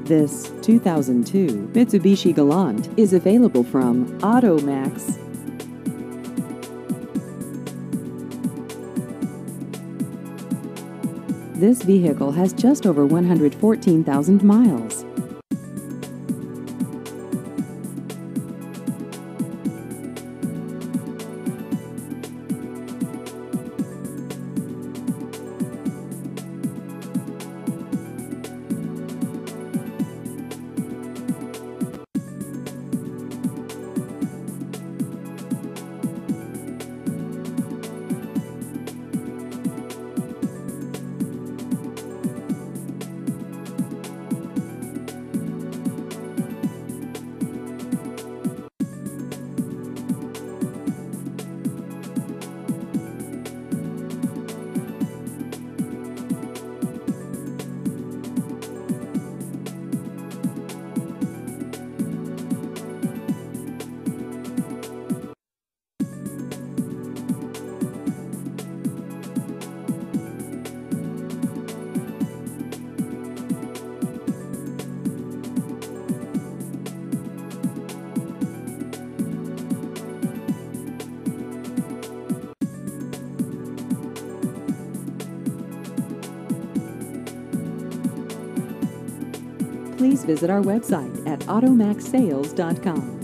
This 2002 Mitsubishi Galant is available from Maxx. This vehicle has just over 114,000 miles. Please visit our website at automaxsales.com.